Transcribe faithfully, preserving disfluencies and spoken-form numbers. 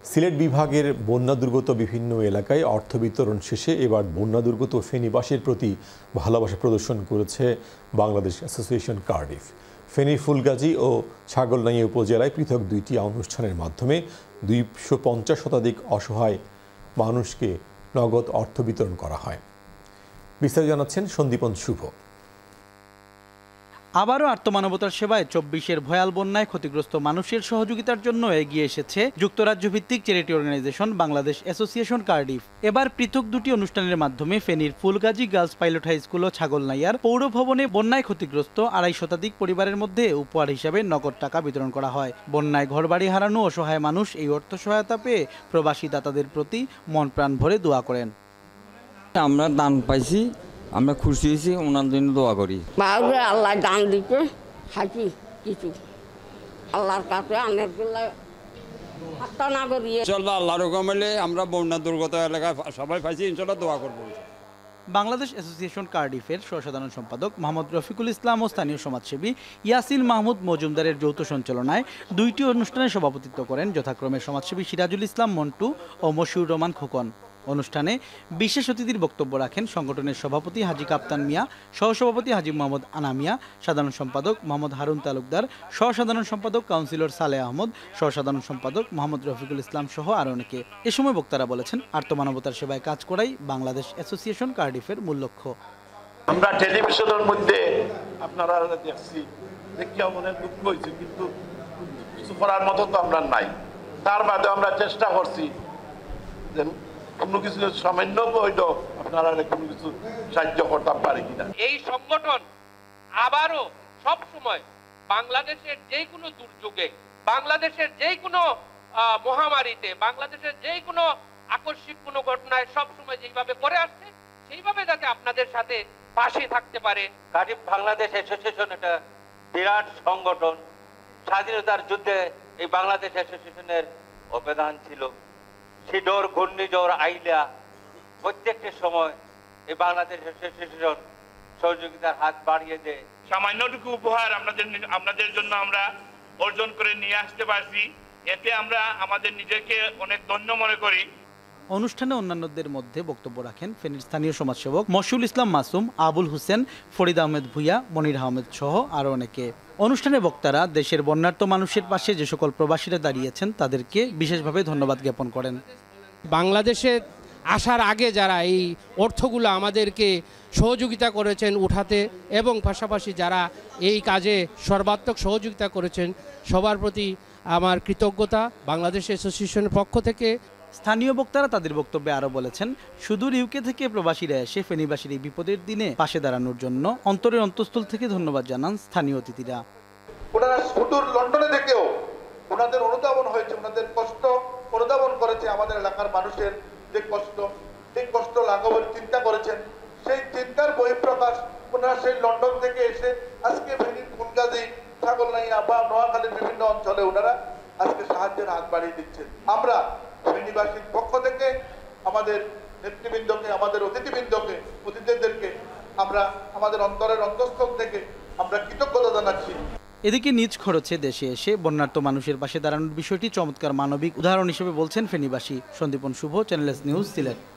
সিলেট বিভাগের বন্যা দুর্গত বিভিন্ন এলাকায় অর্থ বিতরণ শেষে এবার বন্যা দুর্গত ফেনীবাসীর প্রতি ভালোবাসা প্রদর্শন করেছে বাংলাদেশ অ্যাসোসিয়েশন কার্ডিফ। ফেনীর ফুলগাজী ও ছাগলনাইয়া উপজেলায় পৃথক দুইটি অনুষ্ঠানের মাধ্যমে দুইশো পঞ্চাশ শতাধিক অসহায় মানুষকে নগদ অর্থ বিতরণ করা হয়। বিস্তারিত জানাচ্ছেন সন্দীপন শুভ। আবারও আর্তমানবতার সেবায় চব্বিশের ভয়াল বন্যায় ক্ষতিগ্রস্ত মানুষের সহযোগিতার জন্য এগিয়ে এসেছে যুক্তরাজ্য ভিত্তিক charity organisation Bangladesh association Cardiff. এবার পৃথক দুটি অনুষ্ঠানের মাধ্যমে ফেনীর Fulgazi girls pilot high school ও ছাগলনাইয়ার পৌর ভবনে বন্যায় ক্ষতিগ্রস্ত আড়াই শতাধিক পরিবারের মধ্যে উপহার হিসাবে নগদ টাকা বিতরণ করা হয়। বন্যায় ঘরবাড়ি হারানো অসহায় মানুষ এই অর্থ সহায়তা পেয়ে প্রবাসী দাতাদের প্রতি মন প্রাণ ভরে দোয়া করেন। আমরা দান পাইছি, আমরা খুশি হয়েছি, ওনার জন্য দোয়া করি। আল্লাহ দান দিতে হাসি কিছু আল্লাহর কাছে ইনশাআল্লাহ আল্লাহর হুকুমে আমরা বন্যা দুর্গত এলাকায় সবাই পাইছি, ইনশাআল্লাহ দোয়া করব। বাংলাদেশ অ্যাসোসিয়েশন কার্ডিফের সহসাধারণ সম্পাদক মোহাম্মদ রফিকুল ইসলাম ও স্থানীয় সমাজসেবী ইয়াসিন মাহমুদ মজুমদারের যৌথ সঞ্চালনায় দুইটি অনুষ্ঠানে সভাপতিত্ব করেন যথাক্রমে সমাজসেবী সিরাজুল ইসলাম মন্টু ও মশিউর রহমান খোকন। অনুষ্ঠানে বিশেষ অতিথির বক্তব্য রাখেন সংগঠনের সভাপতি হাজি কাপ্তান মিয়া, সহসভাপতি হাজি মোহাম্মদ আনা মিয়া, সাধারণ সম্পাদক মোহাম্মদ হারুন তালুকদার, সহসাধারণ সম্পাদক কাউন্সিলর সালেহ আহমদ, সহসাধারণ সম্পাদক মোহাম্মদ রফিকুল ইসলাম সহ আরও অনেকে। এ সময় বক্তারা বলেছেন, আর্তমানবতার সেবায় কাজ করাই বাংলাদেশ অ্যাসোসিয়েশন কার্ডিফের মূল লক্ষ্য। আমরা টেলিভিশনের মধ্যে আপনারা দেখছি, দেখিয়া মনে দুঃখ হয়েছে, কিন্তু কিছু করার মতো তো আমরা নাই। তার বাদে আমরা চেষ্টা করছি যে কোনো কিছু সামান্য হইল আপনারা কোনো কিছু সাহায্য করতে পারে কিনা। এই সংগঠন আবারও সব সময় বাংলাদেশের যে কোনো দুর্যোগে, বাংলাদেশের যে কোনো মহামারীতে, বাংলাদেশের যে কোনো আকস্মিক কোনো ঘটনায় সব সময় যেভাবে করে আসছে সেইভাবে যাতে আপনাদের সাথে পাশে থাকতে পারে। কার্ডিফ বাংলাদেশ অ্যাসোসিয়েশন একটা বিরাট সংগঠন। স্বাধীনতার যুদ্ধে এই বাংলাদেশ অ্যাসোসিয়েশনের অবদান ছিল। সিডর ঘূর্ণিঝড় আইলা প্রত্যেকটা সময় এই বাংলাদেশ অ্যাসোসিয়েশন সহযোগিতার হাত বাড়িয়ে দেয়। সামান্যটুকু উপহার আপনাদের আপনাদের জন্য আমরা অর্জন করে নিয়ে আসতে পারছি, এতে আমরা আমাদের নিজেকে অনেক ধন্য মনে করি। অনুষ্ঠানে অন্যান্যদের মধ্যে বক্তব্য রাখেন ফেনীর স্থানীয় সমাজসেবক মশিউল ইসলাম মাসুম, আবুল হোসেন, ফরিদ আহমেদ ভুইয়া, মনির আহমেদ সহ আরও অনেকে। অনুষ্ঠানে বক্তারা দেশের বন্যার্ত মানুষের পাশে যে সকল প্রবাসীরা দাঁড়িয়েছেন তাদেরকে বিশেষভাবে ধন্যবাদ জ্ঞাপন করেন। বাংলাদেশে আসার আগে যারা এই অর্থগুলো আমাদেরকে সহযোগিতা করেছেন উঠাতে এবং পাশাপাশি যারা এই কাজে সর্বাত্মক সহযোগিতা করেছেন সবার প্রতি আমার কৃতজ্ঞতা বাংলাদেশ অ্যাসোসিয়েশনের পক্ষ থেকে। স্থানীয় বক্তারা তাদের বক্তব্যে আরও বলেছেন, সুদূর ইউকে থেকে প্রবাসীরা এসে ফেনীবাসীর এই বিপদের দিনে পাশে দাঁড়ানোর জন্য অন্তরের অন্তঃস্থল থেকে ধন্যবাদ জানান স্থানীয় অতিথিরা। ওনারা সুদূর লন্ডনে থেকেও ওনাদের অনুধাবন হয়েছে, ওনাদের কষ্ট অনুধাবন করেছে, আমাদের এলাকার মানুষের যে কষ্ট, এই কষ্ট লাঘবের চিন্তা করেছেন। সেই চিন্তার বহিঃপ্রকাশ ওনারা সেই লন্ডন থেকে এসে আজকে ফেনীর ফুলগাজী, ছাগলনাইয়া বা নোয়াখালীর বিভিন্ন অঞ্চলে ওনারা আজকে সাহায্যের হাত বাড়িয়ে দিচ্ছেন। আমরা ফেনীবাসীর পক্ষ থেকে আমাদের নেতৃবৃন্দকে, আমাদের অতিথিবৃন্দকে, অতিথিদেরকে আমরা আমাদের অন্তরের অন্তঃস্থল থেকে আমরা কৃতজ্ঞতা জানাচ্ছি। এদিকে নিজ খরচে দেশে এসে বন্যার্ত মানুষের পাশে দাঁড়ানোর বিষয়টি চমৎকার মানবিক উদাহরণ হিসেবে বলছেন ফেনীবাসী। Sandipan Shuvo, channel S news, Sylhet.